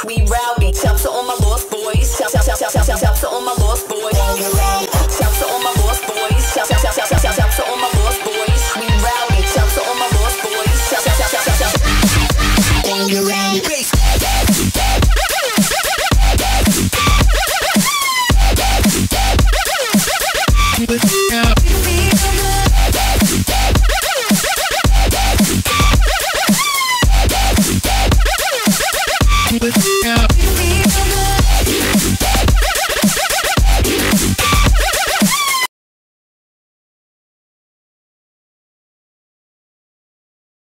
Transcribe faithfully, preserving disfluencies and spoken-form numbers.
we rowdy. Shouts to all my lost boys. Shout, shout, shout, shout, shout, shout, shout to all my lost boys. Shouts to all my lost boys. Shout, shout, shout, shout, shout, shout, shout to all my lost boys. We rowdy. Shouts to all my lost boys. Shout, shout, shout, shout, shout, shout. When you're ready, bass. Yeah.